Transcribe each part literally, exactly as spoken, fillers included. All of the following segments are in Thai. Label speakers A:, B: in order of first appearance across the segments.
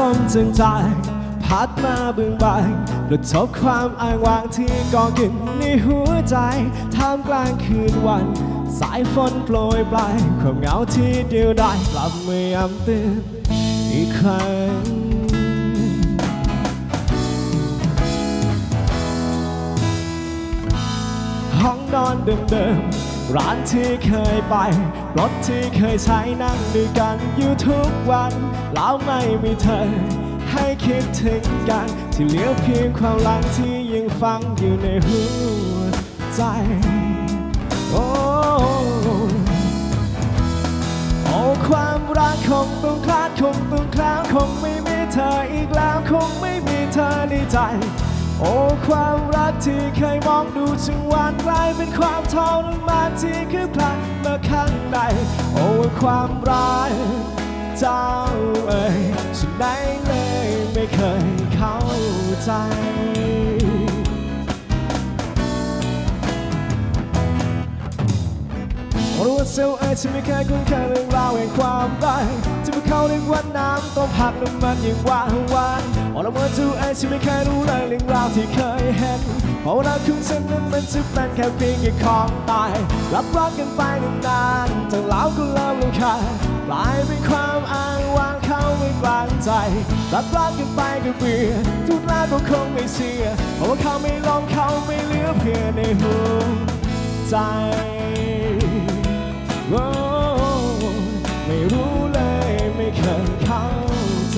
A: มจึงใจพัดมาบึงบานกระทบความอ้างว้างที่ก่อขึ้นในหัวใจท่ามกลางคืนวันสายฝนโปรยปลายความเหงาที่เดียวดายกลับมาย้ำเตือนอีกครั้งห้องนอนเดิมๆร้านที่เคยไปรถที่เคยใช้นั่งด้วยกันอยู่ทุกวันแล้วไม่มีเธอให้คิดถึงกันที่เหลือเพียงความหลังที่ยังฝังอยู่ในหัวใจโอ้โอ้ความรักคงต้องคลาดคงต้องคลาวคงไม่มีเธออีกแล้วคงไม่มีเธอในใจโอ้ความรักที่เคยมองดูช่างหวานกลายเป็นความทรมานที่คือพลันมาข้างในโอ้ความรักเจ้าเอ๋ยฉันไหนเลยไม่เคยเข้าใจรู้ว่าเซลล์เอ๋ยฉันไม่เคยคุ้นเคยเรื่องราวแห่งความรักที่พวกเขาเรียกว่าน้ำต้มผักน้ำมันอย่างหวานหวานพอเราเมื่อจูเอ๋ยฉันไม่เคยรู้เลยเรื่องราวที่เคยเห็นเพราะรักของฉันนั้นมันจะเป็นแค่เพียงแค่ของตายรับรักกันไปนานๆจนแล้วก็เริ่มรำคาญกลายเป็นความอ้างว้างเข้าไม่กลางใจรับรักกันไปก็เบื่อทุกลาก็คงไม่เชื่อเพราะว่าเขาไม่ลองเขาไม่เหลือเพื่อในหัวใจโอ้ไม่รู้เลยไม่เคยเข้าใจ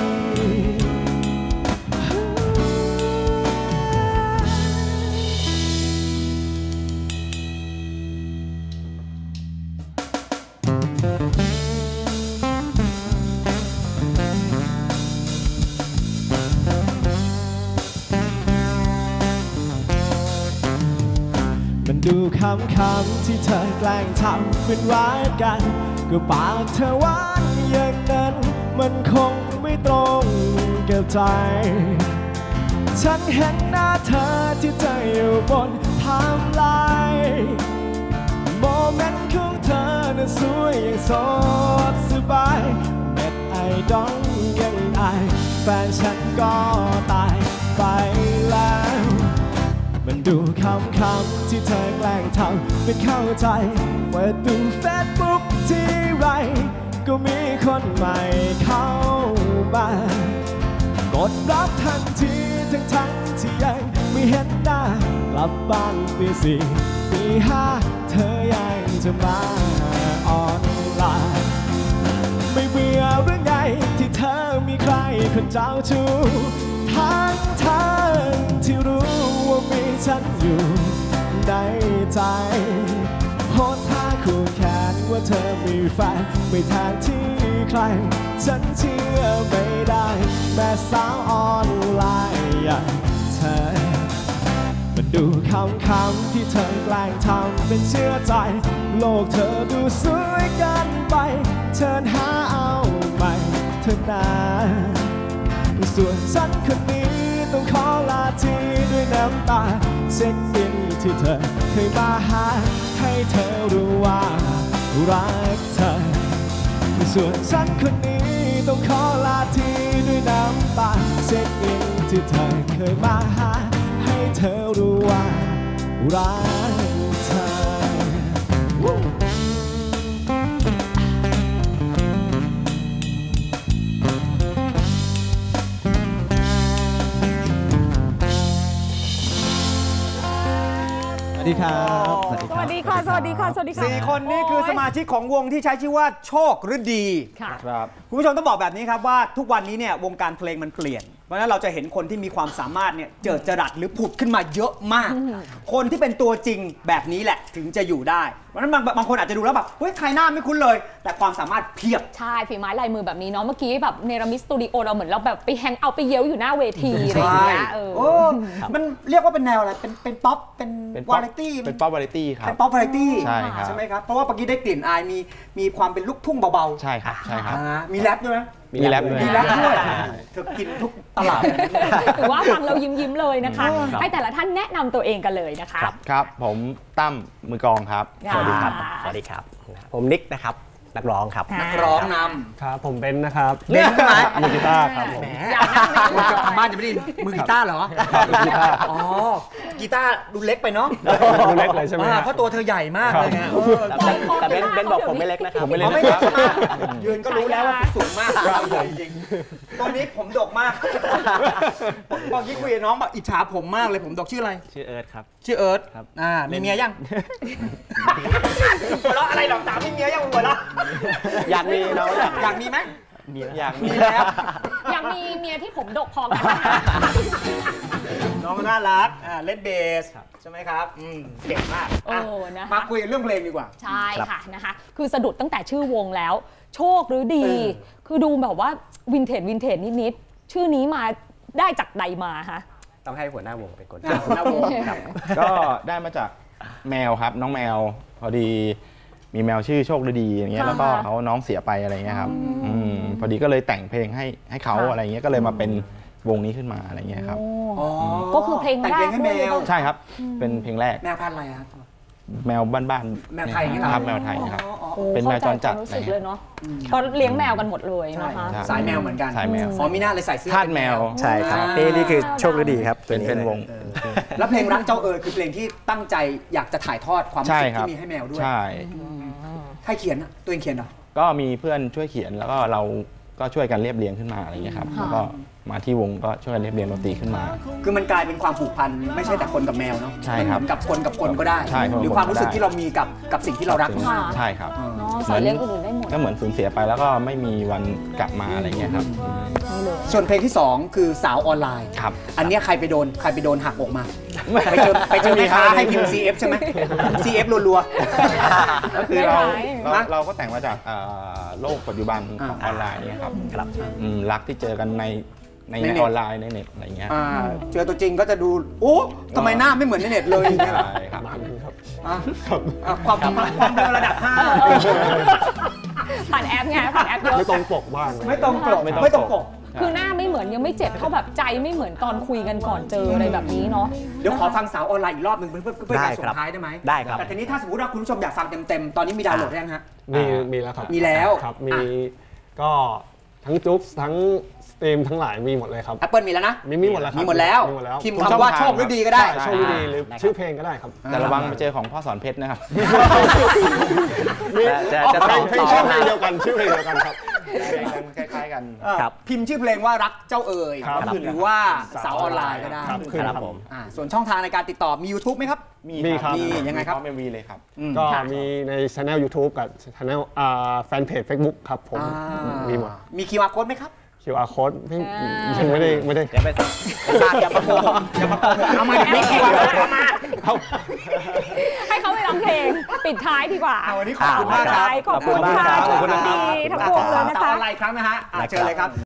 A: ดูคำคำที่เธอแกล้งทำเป็นร้ายกันก็ปากเธอหวานอย่างนั้นมันคงไม่ตรงกับใจฉันเห็นหน้าเธอที่เธออยู่บนไทม์ไลน์โมเมนต์ของเธอน่ะสวยอย่างสดสบายเน็ตไอดอลยังอายแฟนฉันก็ตายไปแล้วมันดูคำคำที่เธอแกล้งทำไม่เข้าใจเปิดดูเฟซบุ๊กที่ไรก็มีคนใหม่เข้ามากดรับทันทีทั้งทั้งที่ยังไม่เห็นหน้ากลับบ้านตีสี่ตีห้าเธอยังจะมาออนไลน์ไม่เบื่อหรือไงที่เธอมีใครคนเจ้าชู้ทั้งทั้งที่รู้ว่ามีฉันอยู่ในใจโพสท่าคู่แขนว่าเธอมีแฟนไม่แทนที่ใครฉันเชื่อไม่ได้แม่สาวออนไลน์อย่างเธอมันดูคำคำที่เธอแกล้งทำเป็นเชื่อใจโลกเธอดูสวยเกินไปเชิญหาเอาใหม่เธอนาส่วนฉันคนนี้ต้องขอลาทีด้วยน้ำตาเช็คอินที่เธอเคยมาหาให้เธอรู้ว่ารักเธอส่วนฉันคนนี้ต้องขอลาทีด้วยน้ำตาเช็คอินที่เธอเคยมาหาให้เธอรู้ว่ารักเธอสวัสดีครับสวัสดีค่ะสวัสดีค่ะสวัสดีค่ะ
B: สี่คนนี้คือสมาชิกของวงที่ใช้ชื่อว่าโชคฤดีครับคุณผู้ชมต้องบอกแบบนี้ครับว่าทุกวันนี้เนี่ยวงการเพลงมันเปลี่ยนเพราะฉะนั้นเราจะเห็นคนที่มีความสามารถเนี่ยเจิดจรัสหรือผุดขึ้นมาเยอะมากคนที่เป็นตัวจริงแบบนี้แหละถึงจะอยู่ได้เพราะฉะนั้นบางคนอาจจะดูแล้วแบบเฮ้ยใครหน้าไม่คุ้นเลยแต่ความสามารถเพียบ
C: ใช่ฝีไม้ลายมือแบบนี้เนาะเมื่อกี้แบบเนรมิตสตูดิโอเราเหมือนเราแบบไปแฮงเอาไปเย้ยอยู่หน้าเวทีอะไรอย่างเงี้ยเออ
B: มันเรียกว่าเป็นแนวอะไรเป็นเป็นป๊อปเป็นวาไรตี้
D: เป็นป๊อปวาไรตี้ครับ
B: เป็นป๊อปวาไรตี้
D: ใช่ครับ
B: ใช่ไหมครับเพราะว่าเมื่อกี้ได้กลิ่นอายมีมีความเป็นลูกทุ่งเบา
D: ๆใช่ครับใช่ครับ
B: มีแรปด้วยไหม
D: มีแรปด้วย
B: มีแรปด้วยเธอกินทุกตลาด
C: ถือว่าฟังเรายิ้มยิ้มเลยนะคะให้แต่ละท่านแนะนำตัวเองกันเลยนะคะ
D: ครับผมตั้มมือกองครับ
E: สวัสดีครับสวัสดีครับผมนิกนะครับ
D: นักร้องครับ
B: นักร้องน
E: ครับผมเบนซ์นะครับ
B: เบนซ์ใช่ไหม
E: มือกีตาร์ครับผม
B: ำแหม
C: อยากนั่งเบนซ์เลย
B: ทางบ้านจะไม่ได้ยินมือกีตาร์เหรอ
E: มือกีตาร์
B: อ๋อกีตาร์ดูเล็กไปเนาะ
E: ดูเล็กเลยใช่ไหม
B: อ่า
E: ฮะ
B: เพราะตัวเธอใหญ่มากเลยไงเออ
D: แต่เบนซ์เบนซ์บอกผมไม่เล็กนะครับ
E: ผมไม่เล็
B: อ๋
E: ก
B: อไม่
E: นะ
B: เล็ก
E: ครับ
B: มากยืนก็รู้แล้วว่าสูงมากใหญ่จริงตัวนี้ผมดกมากผมบอกยี่คุยกับน้องบอกอิจฉาผมมากเลยผมดกชื่ออะไร
D: ชื่อเอิร์ธครับ
B: ชื่อเอิร์ธ
D: ครับ
B: อ่ามีเมียยังหัวเราะอะไรหรอกถามมีเมียยังหัวเราะ
D: อยากมีน้องอยาก
B: อยากมีไหม
D: มีอยากมี
B: มีแล้ว
C: อยากมีเมียที่ผมดกพอกันนะคะ
B: น้องก็น่ารักอ่าเล่นเบสใช่ไหมครับอืมเก่งมาก
C: โอ้
B: อ่ะ
C: นะคะ
B: มาคุยเรื่องเพลงดีกว่า
C: ใช่ค่ะนะคะคือสะดุดตั้งแต่ชื่อวงแล้ว โชคหรือดี
B: เออ
C: คือดูแบบว่าวินเทจวินเทจนิดๆชื่อนี้มาได้จากใดมาคะ
D: ต้องให้หัวหน้าวงเป็นคน
B: อ่าหัวหน้าวง
D: ครับ
F: ก็ได้มาจากแมวครับน้องแมวพอดีมีแมวชื่อโชคฤดีอย่างเงี้ย
C: ค่ะ
F: แล้วก็เขาน้องเสียไปอะไรเงี้ยครับมพอดีก็เลยแต่งเพลงให้ให้เขา
C: ค่ะ
F: อะไรเงี้ยก็เลยมาเป็นวงนี้ขึ้นมาอะไรเงี้ยครับ
C: โอ้
B: อ๋อ
C: ก็คือเพลง
B: แต่งเพลงให้แมว
F: ใช่ครับเป็นเพลงแรก
B: แมวพันธุ์อะไรครับ
F: แมวบ้านๆ
B: แมวไทยอย่างเงี้ยเหรอ
F: ครับแมวไทยครับ
B: อ๋ออ๋อ
C: โอ้
F: เป็นแมวจรจัด
C: เข้าใจความรู้สึกเลยเนาะเพราะเลี้ยงแมวกันหมดเลย
B: ใช่
C: นะคะ
F: ใช่
B: สายแมวเหมือนกัน
F: สายแมว
B: อ๋อมีหน้าเลยใส่เสื้อ
F: ทาสแมว
D: ใช่ครับ
B: อ่า
D: นี่นี่คือโชคฤดีครับ
F: เป็นเป็นวง
B: แล้วเพลงรักเจ้าเอ๋ยคือเพลงที่ตั้งใจอยากจะถ่ายทอดความรู้
F: ใช่
B: สึก
F: ครับ
B: ที่มีให้แมวด้วย
F: ใช่
B: ใครเขียนอะตัวเองเขียนเหรอ
F: ก็มีเพื่อนช่วยเขียนแล้วก็เราก็ช่วยกันเรียบเรียงขึ้นมาอะไรเงี้ยครับแล้วก็มาที่วงก็ช่วยกันเรียบเรียงดนตรีขึ้นมา
B: คือมันกลายเป็นความผูกพันไม่ใช่แต่คนกับแมวเนาะ
F: ใช่ครับ
B: มันเหมือนกับคนกับคนก็ได้
F: ใช่คนกับคน
B: หรือความรู้สึก
F: ก็ได้
B: ที่เรามีกับกับสิ่งที่เรารัก
C: ค่ะ
B: มาก
F: ใช่ครับ
C: เนาะสายเลี้ยงอื่นๆได้หมด
F: ก็เหมือนสูญเสียไปแล้วก็ไม่มีวันกลับมาอะไรเงี้ยครับ
C: นี่เลย
B: ส่วนเพลงที่สองคือสาวออนไลน์
F: ครับ
B: อันเนี้ยใครไปโดนใครไปโดนหักอกมา ไปเจอไปเจอแม่ค้าให้พิมพ์ ซี เอฟ ใช่ไหม ซี เอฟ รัว
F: ก็คือเรา
C: ไม่
F: เรา
C: ร้าย
F: เราก็แต่งมาจากเอ่อโลกปัจจุบันของออนไลน์เนี่ยครับ
D: ครับ
F: อืมรักที่เจอกันในใน
B: ใน
F: ใน
B: เน็ต
F: ออนไลน์ในเน็ตอะไรเงี้ย
B: ๆอ่าเจอตัวจริงก็จะดูโอ้ทำไมหน้าไม่เหมือนในเน็ตเลยอย่างเงี้ยเหรอ
F: ใช่ครับ
B: อ่ะอ่ะความความความเบลอระดับห้า
C: ผ่านแอปไงผ่านแอปเยอะ
E: ไม่ตรงปกบ้าง
B: ไม่ตรงปก
F: ไม่ตรงปก
B: ไม่ตรงปก
C: คือหน้าไม่เหมือนยังไม่เจ็บเท่าแบบใจไม่เหมือนตอนคุยกันก่อนเจออะไรแบบนี้เนาะ
B: เดี๋ยวขอฟังสาวออนไลน์อีกรอบหนึ่งเพื่อเพื่อเพื่อการส่งท้ายได้ไหม
D: ได้ครับ
B: แต่ทีนี้ถ้าสมมติว่าคุณผู้ชมอยากฟังเต็มๆ ตอนนี้มีดาวน์โหลดยังฮะ
E: มีมีแล้วครับ
B: มีแล้ว
E: ครับมี
B: อ่ะ
E: ก็ทั้งจุ๊บทั้งสตรีมทั้งหลายมีหมดเลยครับ
B: Apple มีแล้วนะ
E: มีมีหมดแล้วครับ
B: มีหมดแล้ว
E: มีหมดแล้ว
B: พิมพ์คำว่าโชคฤดีก็ได้
E: ใช่โชคดีหรือชื่อเพลงก็ได้ครับ
F: แต่ระวังไปเจอของพ่อสอนเพชรนะครับ
E: มี
D: จะ
E: อ๋อ
D: จะ
E: เพลง
D: ต่อ
E: เพลงชื่อเพลงเดียวกันชื่อเพลงเดียวกันครับ
F: คล้ายๆกัน
B: เออ
D: ครับ
B: พิมพ์ชื่อเพลงว่ารักเจ้าเอ๋ย
E: ครับ
B: หรือว่าสาวออนไลน์ก็ได้
E: ครับขึ้นครับผม
B: อ่าส่วนช่องทางในการติดต่อมี YouTube ไหมครับ
E: มีครับ
B: มียังไงครับ
F: เอ็มวีเลยครับ
E: ก็
C: ค่ะ
E: มีใน channel YouTube กับ channel อ่าแฟนเพจ Facebook ครับผม
B: อ่า
E: มีหมด
B: มี คิว อาร์ Code ไหมครับ
E: คิว อาร์ Code ไม่
C: อ่ายั
E: ยังไม่ได้ไม่ได้
D: เดี๋ยวไปสั่ง
B: ทราบอย่ามาโกหกอย่ามาโกหกเอามาเดี๋ยวนี้ คิว อาร์ Code เอามา
C: ให้เขาไปร้องเพลงปิดท้ายดีกว่า
B: เอาวันนี้ขอบคุณมากครับ
C: ขอบคุณค่ะ
D: ขอบคุณมากครับ
C: โชคดีทั้งวงเลยนะ
B: สาว
C: คะ
B: ออนไลน์อีกครั้งนะฮะอ่ะเชิญเลยครับ